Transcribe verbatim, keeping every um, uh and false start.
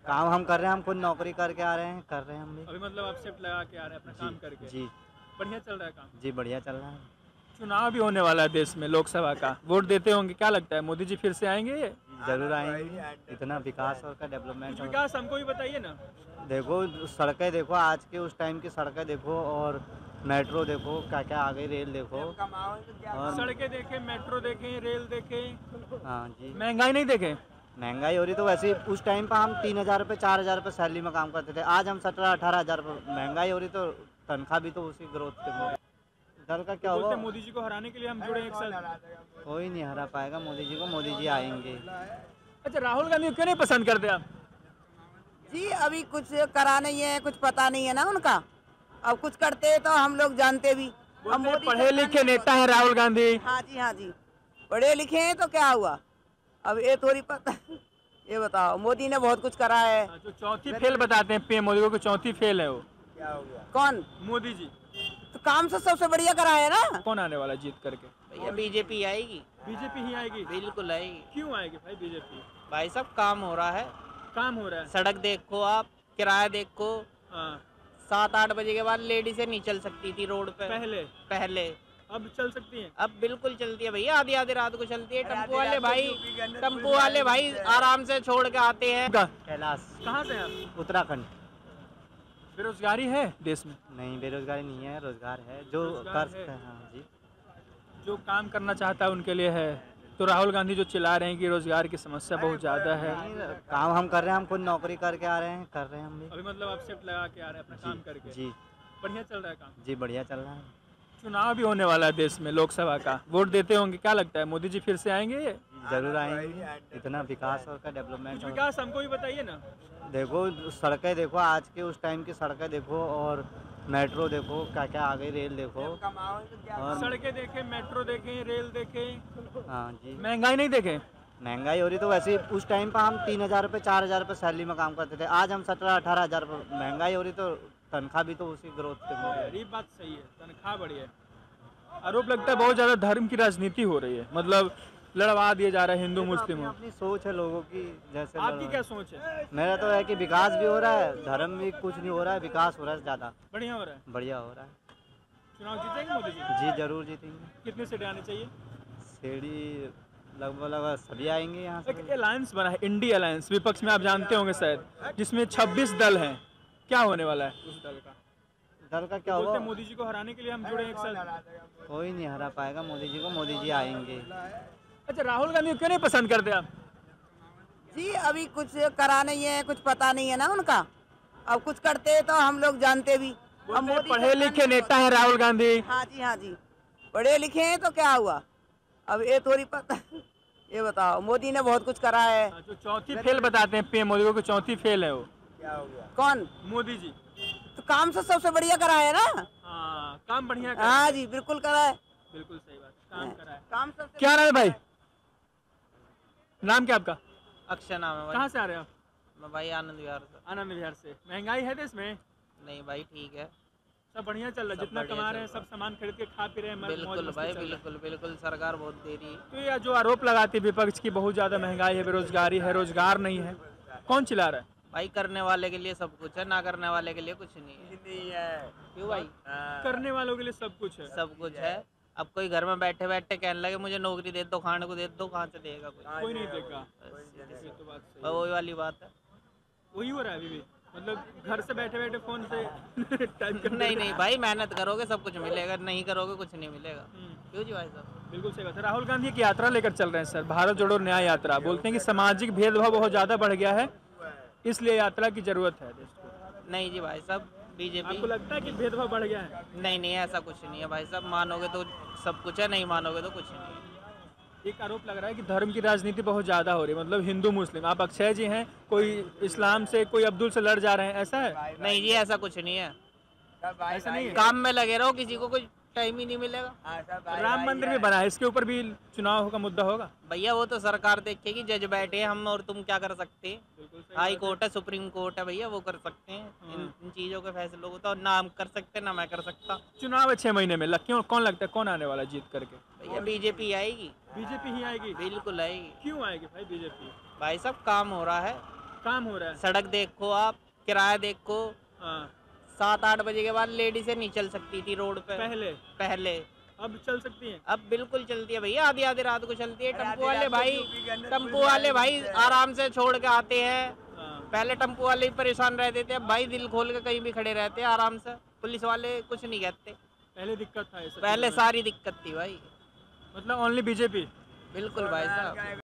काम हम कर रहे हैं, हम खुद नौकरी करके आ रहे हैं, कर रहे हैं हम भी। अभी मतलब आप शिफ्ट लगा के आ रहे हैं अपना काम करके? जी बढ़िया चल रहा है काम? जी बढ़िया चल रहा है। चुनाव भी होने वाला है देश में, लोकसभा का, वोट देते होंगे, क्या लगता है मोदी जी फिर से आएंगे? जरूर आएंगे, इतना विकास और का डेवलपमेंट कुछ विकास हमको भी बताइए ना। देखो सड़कें देखो, आज के उस टाइम की सड़कें देखो, और मेट्रो देखो, क्या क्या आ गई, रेल देखो। और सड़कें देखें, मेट्रो देखें, रेल देखें। हाँ जी। महंगाई नहीं देखें? महंगाई हो रही तो वैसे ही उस टाइम पर हम तीन हज़ार रुपये चार हज़ार रुपये सैलरी में काम करते थे, आज हम सत्रह अठारह हज़ार रुपये। महंगाई हो रही तो तनख्वाह भी तो उसी ग्रोथ के। दल का क्या बोलते होगा? मोदी जी को हराने के लिए हम जुड़े एक साथ। कोई नहीं हरा पाएगा मोदी जी को, मोदी जी आएंगे। अच्छा, राहुल गांधी को क्यों नहीं पसंद करते आप? जी अभी कुछ करा नहीं है, कुछ पता नहीं है ना उनका। अब कुछ करते तो हम लोग जानते भी। अब बोलते मोदी पढ़े सरकार लिखे ने- नेता है राहुल गांधी। हाँ जी हाँ जी, पढ़े लिखे हैं तो क्या हुआ, अब ये थोड़ी पता। ये बताओ, मोदी ने बहुत कुछ करा है। हाँ, जो चौथी फेल बताते हैं पीएम मोदी को कि चौथी फेल है वो। क्या हो गया? कौन? मोदी जी। तो काम से सबसे बढ़िया करा है ना। कौन आने वाला जीत करके? भैया बीजेपी आएगी। बीजेपी ही आएगी? बिल्कुल आएगी। क्यों आएगी भाई बीजेपी? भाई साहब काम हो रहा है, काम हो रहा है। सड़क देखो आप, किराया देखो। हाँ, सात आठ बजे के बाद लेडीजें नहीं चल सकती थी रोड पे पहले पहले। अब चल सकती हैं? अब बिल्कुल चलती है भैया, आधी आधी रात को चलती है। टेम्पो वाले भाई टेम्पो वाले भाई आराम से छोड़ के आते हैं। कैलाश। कहाँ से हैं आप? उत्तराखंड। बेरोजगारी है देश में? नहीं बेरोजगारी नहीं है, रोजगार है जो रोजगार कर है। सकते हैं। हाँ जी। जो काम करना चाहता है उनके लिए है। तो राहुल गांधी जो चिल्ला रहे हैं कि रोजगार की समस्या बहुत ज्यादा है। काम हम कर रहे हैं, हम खुद नौकरी करके आ रहे हैं, कर रहे हैं हम भी। अभी मतलब आप शिफ्ट लगा के आ रहे हैं अपना काम करके? जी बढ़िया चल रहा है काम? जी बढ़िया चल रहा है। चुनाव भी होने वाला है देश में, लोकसभा का, वोट देते होंगे, क्या लगता है मोदी जी फिर से आएंगे? जरूर आएंगे, इतना विकास और का डेवलपमेंट। कुछ विकास हमको भी बताइए ना। देखो सड़कें देखो, आज के उस टाइम की सड़कें देखो, और मेट्रो देखो, क्या क्या आ गई, रेल देखो। और सड़कें देखें, मेट्रो देखें, रेल देखें। हाँ जी। महंगाई नहीं देखें? महंगाई हो रही तो वैसे ही उस टाइम पर हम तीन हज़ार रुपये चार हज़ार रुपये सैलरी में काम करते थे, आज हम सत्रह अठारह हज़ार रुपये। महंगाई हो रही तो तनख्वाह भी तो उसी ग्रोथ के। ये बात सही है, तनख्वाह बढ़ी है। आरोप लगता है बहुत ज्यादा धर्म की राजनीति हो रही है, मतलब लड़वा दिया जा रहा है हिंदू मुस्लिम। अपनी सोच है लोगों की, जैसे आपकी क्या सोच है? मेरा तो है कि विकास भी हो रहा है, धर्म भी कुछ नहीं हो रहा है, विकास हो रहा है ज़्यादा बढ़िया हो रहा है। बढ़िया हो रहा है। चुनाव जीतेंगे मोदी जी? जी जरूर जीतेंगे। कितने सीटें आनी चाहिए? सीढ़ी लगभग लगभग सभी आएंगे यहाँ से। एक अलायंस बना है, इंडी अलायंस, विपक्ष में आप जानते होंगे शायद, जिसमें छब्बीस दल हैं। क्या होने वाला है उस दल का? दल का क्या बोलते होगा? मोदी जी को हराने के लिए हम जुड़े एक साथ। कोई नहीं हरा पाएगा मोदी जी को, मोदी जी आएंगे। अच्छा, राहुल गांधी को क्यों नहीं पसंद करते आप? जी अभी कुछ करा नहीं है, कुछ पता नहीं है ना उनका। अब कुछ करते तो हम लोग जानते भी। अब बोलते मोदी पढ़े सरकार लिखे ने- नेता है राहुल गांधी। हाँ जी हाँ जी, पढ़े लिखे हैं तो क्या हुआ, अब ये थोड़ी पता। ये बताओ, मोदी ने बहुत कुछ करा है। जो चौथी फेल बताते हैं पीएम मोदी को कि चौथी फेल है वो। क्या हो गया? कौन? मोदी जी। तो काम से सबसे बढ़िया करा है ना। हाँ, काम बढ़िया करा है। हाँ जी बिल्कुल करा है। बिल्कुल सही बात, काम करा है। काम सबसे क्या नाम है भाई? नाम क्या आपका? अक्षय नाम है भाई। कहाँ से आ रहे हैं आप? मैं भाई आनंद विहार से। आनंद विहार से। महंगाई है देश में? नहीं भाई ठीक है, सब बढ़िया चल रहा है, सब जितना बढ़िया कमा चल रहे हैं रहा सब सामान खरीद के खा पी रहे हैं, मौज बिल्कुल मस्ती भाई चल रहा है। बिल्कुल बिल्कुल। सरकार बहुत दे रही है। तो ये जो आरोप लगाती है विपक्ष की बहुत ज्यादा महंगाई है, बेरोजगारी है, रोजगार नहीं है, कौन चिल्ला रहा है? भाई करने वाले के लिए सब कुछ है, ना करने वाले के लिए कुछ नहीं है। नहीं है। क्यों भाई? करने वालों के लिए सब कुछ है। सब कुछ है। अब कोई घर में बैठे बैठे कहने लगे मुझे नौकरी दे दो, खाने को दे दो, कहाँ से देगा कोई? कोई नहीं देगा। बस ये तो बात सही और है। वही वाली बात है। वही हो रहा है अभी भी, मतलब घर से बैठे बैठे फोन से टाइप कर नहीं नहीं भाई, मेहनत करोगे सब कुछ मिलेगा, नहीं करोगे कुछ नहीं मिलेगा। हम्म, क्यों जी भाई साहब? बिल्कुल सही बात है। राहुल गांधी की यात्रा लेकर चल रहे हैं सर, भारत जोड़ो न्याय यात्रा। बोलते हैं कि सामाजिक भेदभाव बहुत ज्यादा बढ़ गया है, इसलिए यात्रा की जरूरत है देश को। नहीं जी भाई साहब, बीजेपी। आपको लगता है कि भेदभाव बढ़ गया है? नहीं नहीं, ऐसा कुछ नहीं है भाई साहब। मानोगे तो सब कुछ है, नहीं मानोगे तो कुछ नहीं है। एक आरोप लग रहा है कि धर्म की राजनीति बहुत ज्यादा हो रही है, मतलब हिंदू मुस्लिम। आप अक्षय जी हैं, कोई इस्लाम से, कोई अब्दुल से लड़ जा रहे हैं, ऐसा है? नहीं जी, ऐसा कुछ नहीं है। ऐसा नहीं है। काम में लगे रहो, किसी को कुछ टाइम ही नहीं मिलेगा। राम मंदिर भी बना है, इसके ऊपर भी चुनाव का मुद्दा होगा। भैया वो तो सरकार देखेगी, जज बैठे हैं, हम और तुम क्या कर सकते हैं? बिल्कुल सही हाई बात है। कोर्ट है, सुप्रीम कोर्ट है भैया, वो कर सकते हैं इन, हाँ। इन चीजों के फैसलों को। तो ना हम कर सकते ना मैं कर सकता। चुनाव है छह महीने में, लग- क्यों कौन लगता है कौन आने वाला जीत करके? भैया बीजेपी आएगी। बीजेपी ही आएगी? बिल्कुल आएगी। क्यों आएगी भाई बीजेपी? भाई साहब काम हो रहा है, काम हो रहा है। सड़क देखो आप, किराया देखो। हाँ, सात आठ बजे के बाद लेडीजें नहीं चल सकती थी रोड पे पहले पहले। अब चल सकती हैं। अब बिल्कुल चलती है भैया, आधी आधी रात को चलती है। टेम्पो वाले भाई टेम्पो वाले भाई आराम से छोड़ के आते हैं। हाँ, पहले टेम्पो वाले ही परेशान रहते थे, अब भाई दिल खोल के कहीं भी खड़े रहते हैं आराम से। पुलिस वाले कुछ नहीं कहते। पहले दिक्कत था ये सब पहले चीज़ों में। सारी दिक्कत थी भाई। मतलब ओनली बीजेपी। बिल्कुल भाई साहब।